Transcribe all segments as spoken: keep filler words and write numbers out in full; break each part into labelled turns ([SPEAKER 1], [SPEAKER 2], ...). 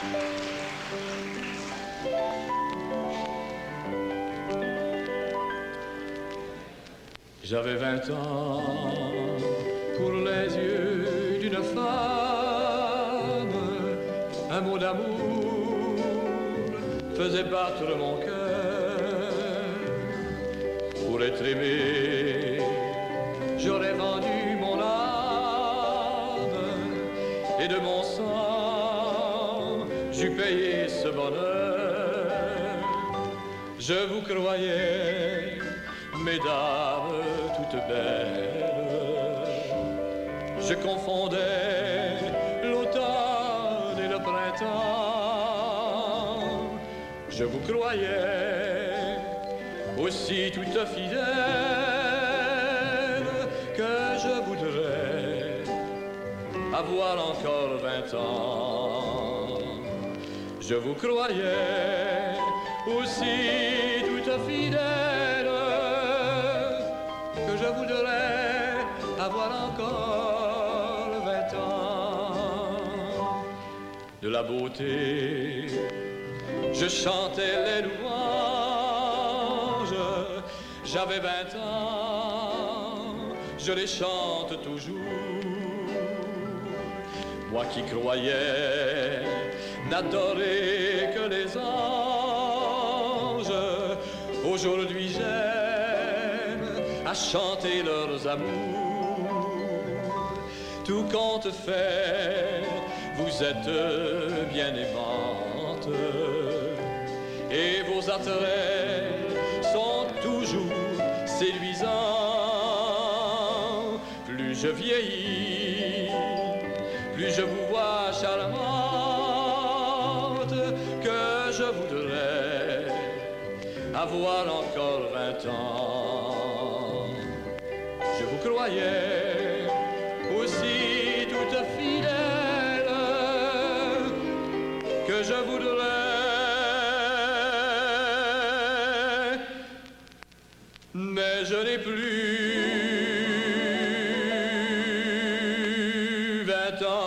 [SPEAKER 1] J'avais vingt ans pour les yeux d'une femme, un mot d'amour faisait battre mon cœur. Pour être aimé, j'aurais vendu mon âme et de mon sang j'eus payé ce bonheur. Je vous croyais, mesdames toutes belles, je confondais l'automne et le printemps. Je vous croyais aussi toute fidèle que je voudrais avoir encore vingt ans. Je vous croyais aussi toute fidèle que je voudrais avoir encore vingt ans. De la beauté, je chantais les louanges. J'avais vingt ans, je les chante toujours. Moi qui croyais n'adorer que les anges, aujourd'hui j'aime à chanter leurs amours. Tout compte fait, vous êtes bien aimante, et vos attraits sont toujours séduisants. Plus je vieillis, plus je vous vois charmante, que je voudrais avoir encore vingt ans. Je vous croyais aussi toute fidèle que je voudrais, mais je n'ai plus vingt ans.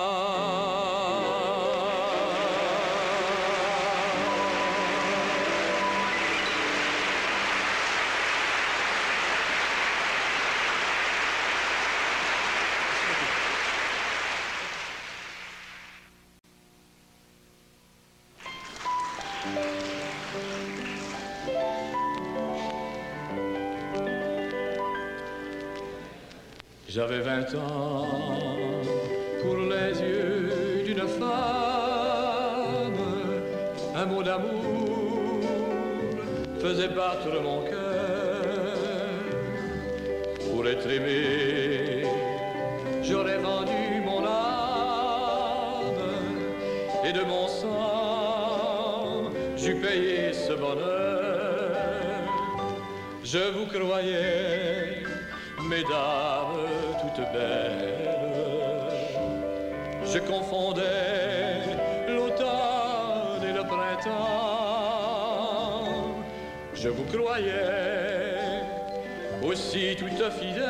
[SPEAKER 1] J'avais vingt ans pour les yeux d'une femme, un mot d'amour faisait battre mon cœur. Pour être aimé, j'aurais vendu mon âme, et de mon sang j'eus payé ce bonheur. Je vous croyais, mesdames toutes belles, je confondais l'automne et le printemps. Je vous croyais aussi toute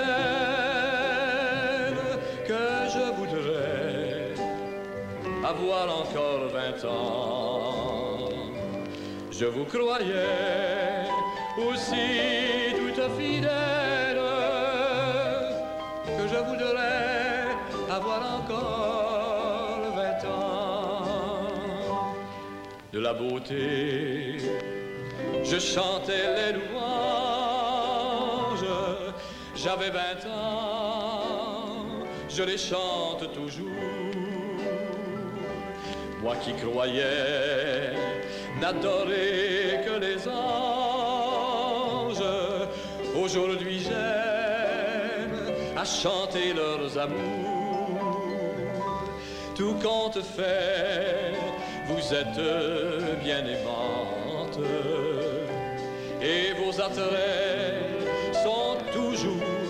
[SPEAKER 1] fidèle que je voudrais avoir encore vingt ans. Je vous croyais aussi toute fidèle que je voudrais avoir encore vingt ans. De la beauté, je chantais les louanges. J'avais vingt ans, je les chante toujours. Moi qui croyais n'adorer que les anges, aujourd'hui j'aime à chanter leurs amours. Tout compte fait, vous êtes bien aimante, et vos attraits sont toujours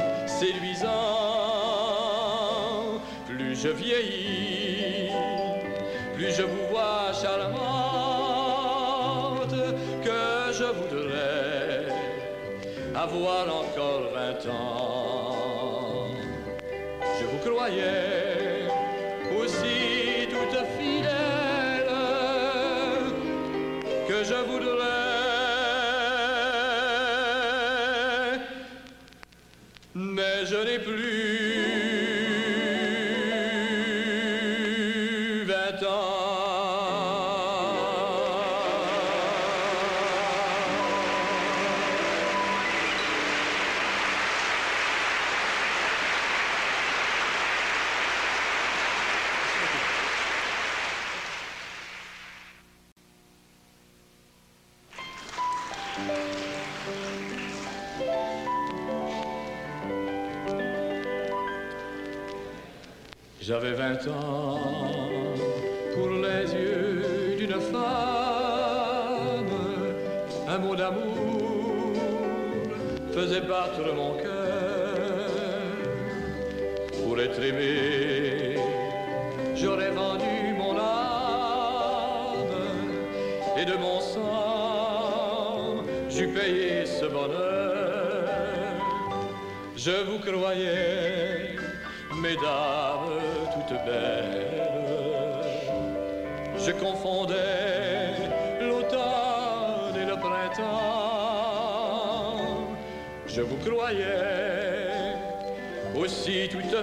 [SPEAKER 1] séduisants. Plus je vieillis, plus je vous vois charmante, que je voudrais avoir encore vingt ans. Je vous croyais aussi toute fidèle que je voudrais, mais je n'ai plus vingt ans. J'avais vingt ans pour les yeux d'une femme, un mot d'amour faisait battre mon cœur. Pour être aimé, j'aurais vendu mon âme, et de mon sang, j'eus payé ce bonheur. Je vous croyais, mesdames toutes belles, je confondais l'automne et le printemps. Je vous croyais aussi toute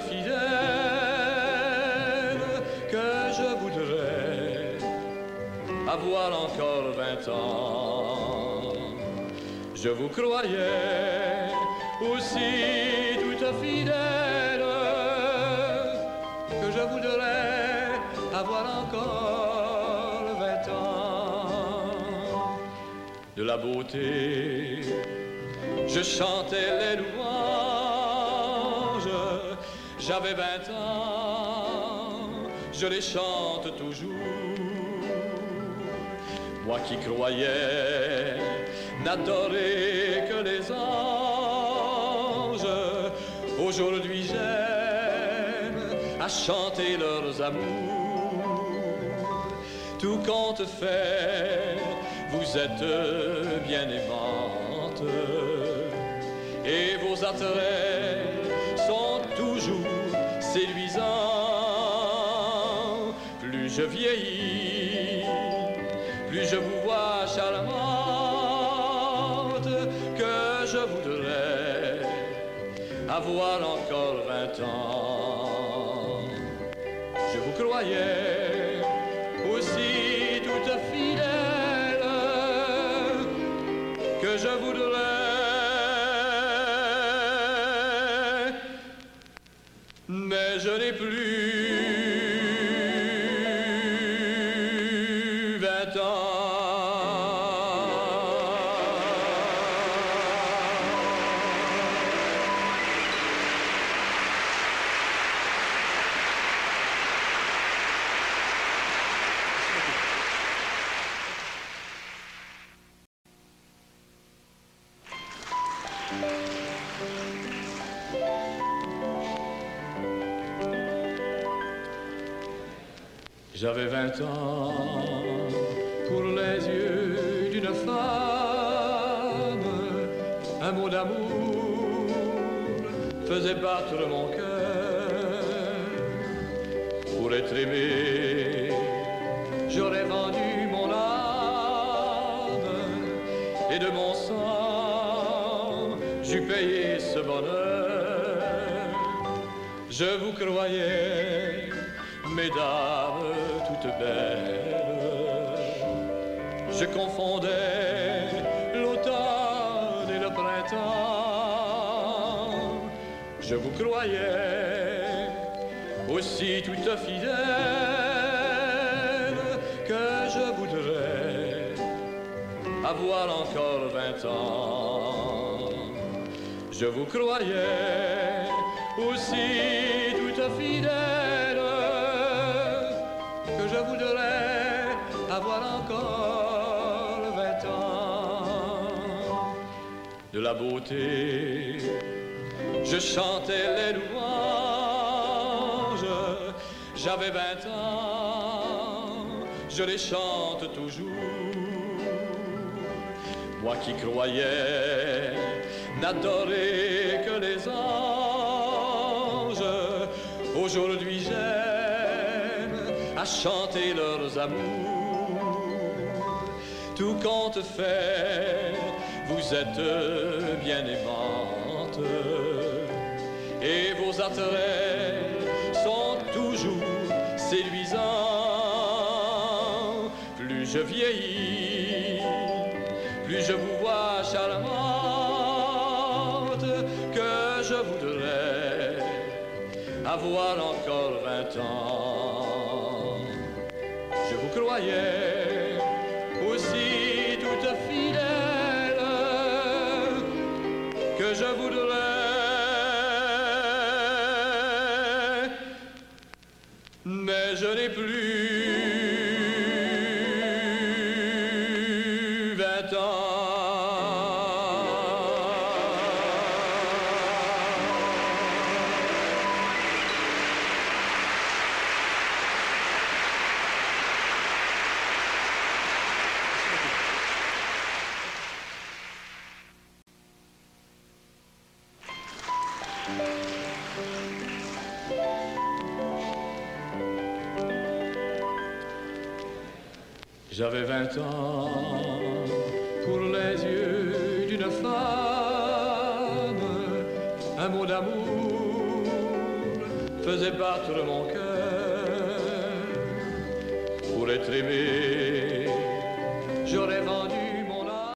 [SPEAKER 1] fidèle, que je voudrais avoir encore vingt ans. Je vous croyais aussi toute fidèle, que je voudrais avoir encore vingt ans. De la beauté, je chantais les louanges. J'avais vingt ans, je les chante toujours. Moi qui croyais n'adorer que les anges, aujourd'hui j'aime à chanter leurs amours. Tout compte fait, vous êtes bien aimante, et vos attraits sont toujours séduisants. Plus je vieillis, plus je vous vois charmante, que je voudrais avoir encore vingt ans. Je vous croyais aussi toute fidèle, que je voudrais, mais je n'ai plus vingt ans. J'avais vingt ans pour les yeux d'une femme, un mot d'amour faisait battre mon cœur. Pour être aimé, j'aurais vendu mon âme, et de mon sang, j'eus payé ce bonheur. Je vous croyais, mesdames toutes belles, je confondais l'automne et le printemps. Je vous croyais aussi toute fidèle, que je voudrais avoir encore vingt ans. Je vous croyais aussi toute fidèle, que je voudrais avoir encore vingt ans. De la beauté, je chantais les louanges. J'avais vingt ans, je les chante toujours. Moi qui croyais n'adorer que les anges, aujourd'hui j'aime à chanter leurs amours. tout compte fait, vous êtes bien aimante, et vos attraits sont toujours séduisants. Plus je vieillis, plus je vous vois charmante, que je voudrais avoir encore vingt ans. Je vous croyais aussi toute fidèle, que je voudrais, mais je n'ai plus vingt ans. J'avais vingt ans pour les yeux d'une femme, un mot d'amour faisait battre mon cœur. Pour être aimé, j'aurais vendu